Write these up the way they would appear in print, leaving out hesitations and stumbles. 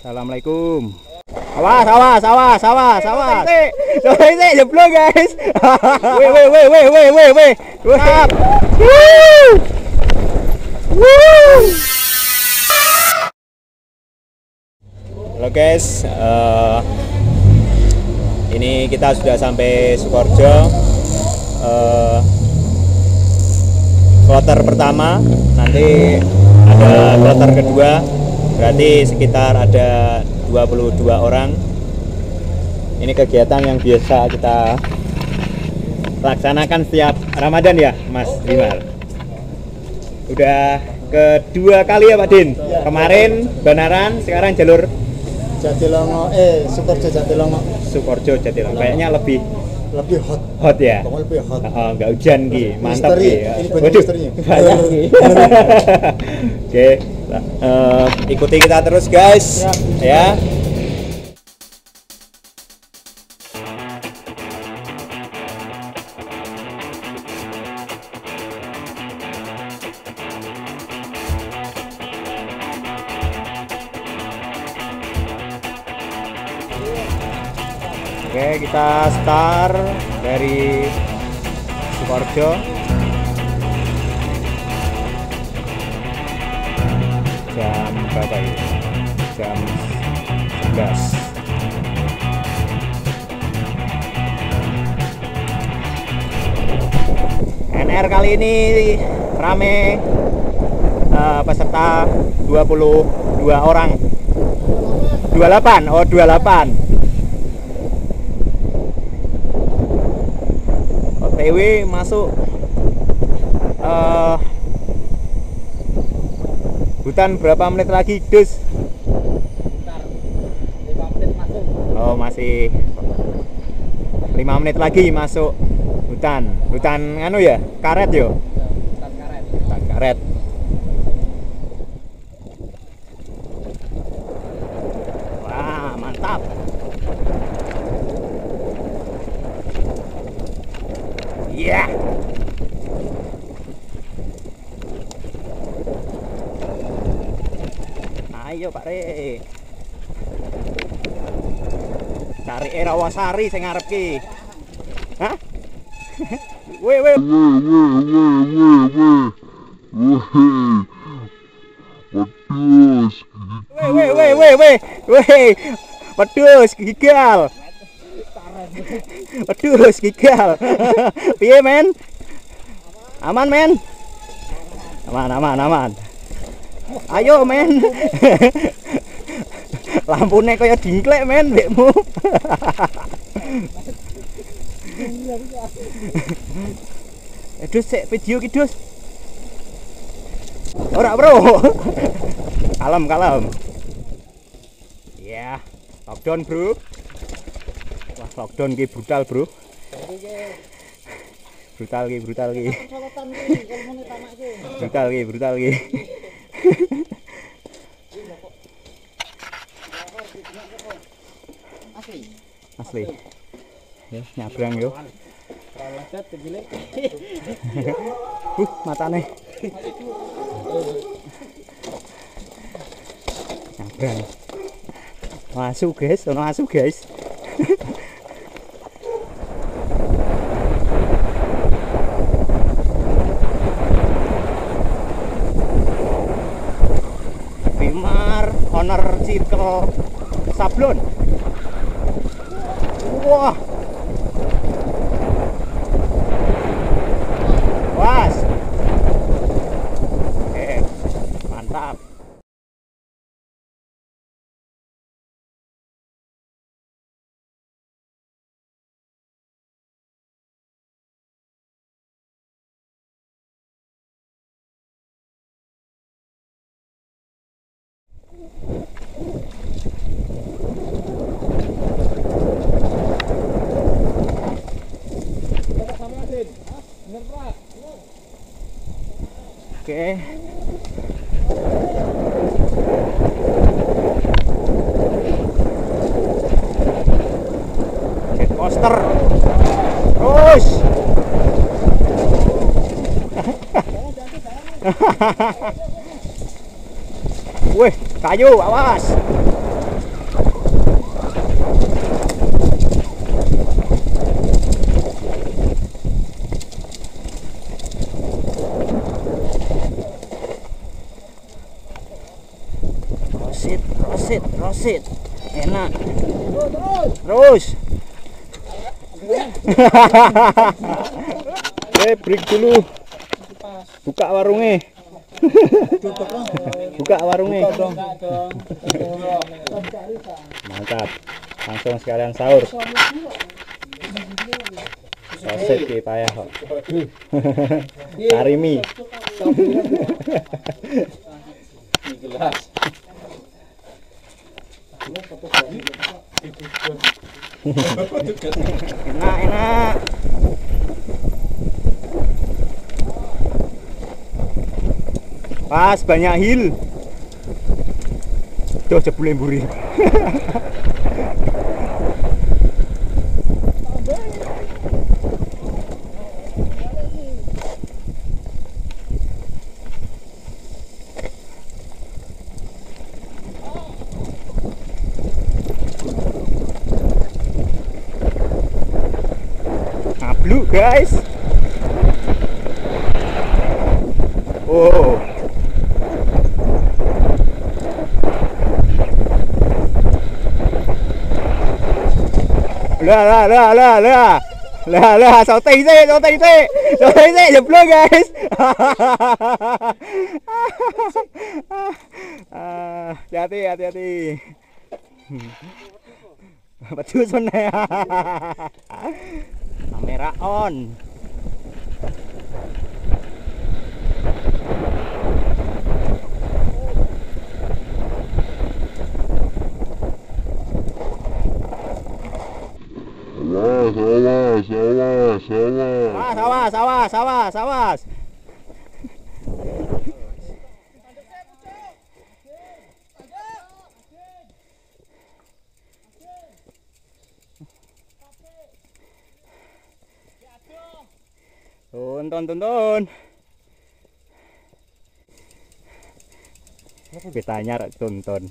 Assalamualaikum. Awas, awas, awas, awas, awas. Sorry, jeblok guys. Weh. Halo guys, ini kita sudah sampai Sukoharjo. Kloter pertama, nanti ada kloter kedua, berarti sekitar ada 22 orang. Ini kegiatan yang biasa kita laksanakan setiap Ramadan ya Mas Bimar. Udah kedua kali ya Pak Din. Ya, kemarin Banaran, sekarang jalur Jatilongo, Sukoharjo Jatilongo. Sukoharjo Jatilongo. Kayaknya lebih hot ya. Lebih hot. Enggak hujan Ki, mantap Ki. Waduh, Oke, ikuti kita terus guys. Ya. Oke, kita start dari Sukoharjo. Jam berapa ya? Jam 11. NR kali ini rame, peserta 22 orang. 28, oh 28. OTW masuk hutan berapa menit lagi, Dus? Bentar, 5 menit masuk. Oh, masih 5 menit lagi masuk hutan. Hutan anu ya, karet yo. Hutan karet. Hutan karet. Wah, mantap. Iya. Ayo Pak Re. Cari Rawasari sing ngarep ki. Hah? Weh. Weh. Wedhus gigal. Wedhus gigal. Piye men? Aman men? Aman. Ayo men. Lampune kaya dingklek men mbekmu. Dus sik video ki Dus. Ora bro. Kalem. Ya, lockdown bro. Wah, lockdown ki brutal bro. Brutal ki. Brutal ki. Asli. Ya, nyabrang yo. Matane. Nyabrang. Masuk guys. Bimar Honor Circle Sablon. Wah. Was. Mantap. Oke. Jet coaster. Terus. Wih, kayu, awas. Rosit. Enak. Terus. Break dulu. Buka warungnya. Buka warungnya. Mantap. Langsung sekalian sahur. Rosit ki payah kok. Sarimi. Enak. Pas banyak hill. Tuh jebule mburi. Ngablu guys. Oh. Lah, sauting sih, jeblok guys. Hati-hati. Pecusun ya. Kamera on. Awas. Tonton. Betanya rak tonton.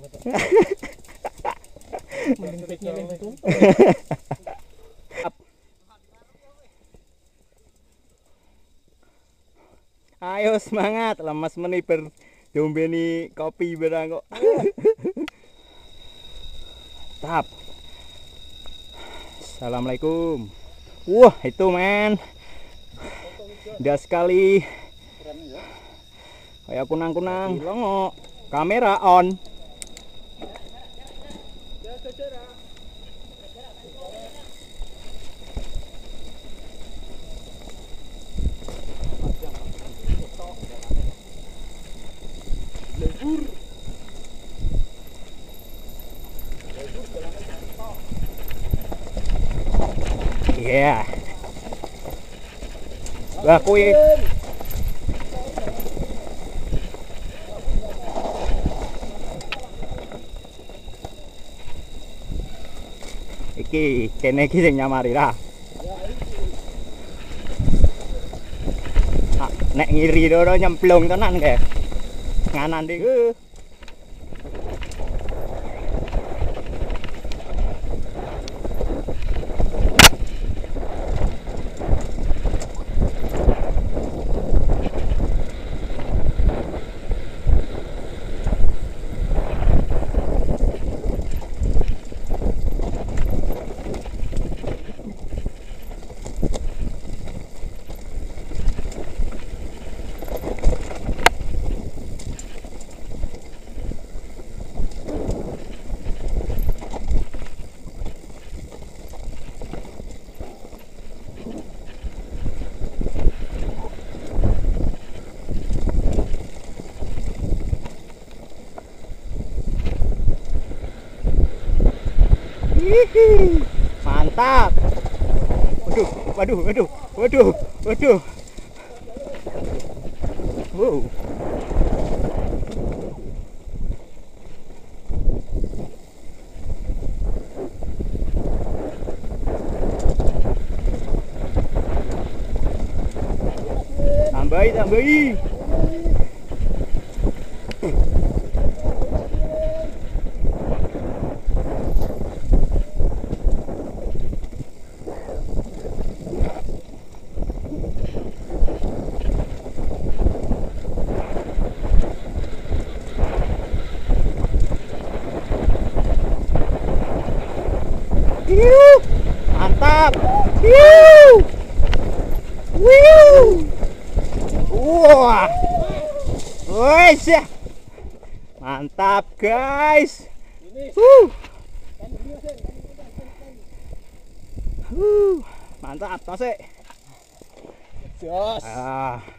Ayo semangat, lemas meni berdombeni kopi barang kok. Tap. Assalamualaikum. Wah, itu men. Indah sekali. Kayak kunang-kunang. Longo. Kamera on. Yeah. Wah, kuwi. Iki kene iki sing nyamari ra. Nek ngiri doro nyemplung tenan kae. Nganan iki. Mantap. Waduh. Wow. Tambahi. Mantap. Wiu. Wiu. Wah. Wes ya. Mantap guys. Mantap, tasik. Jos. Ah.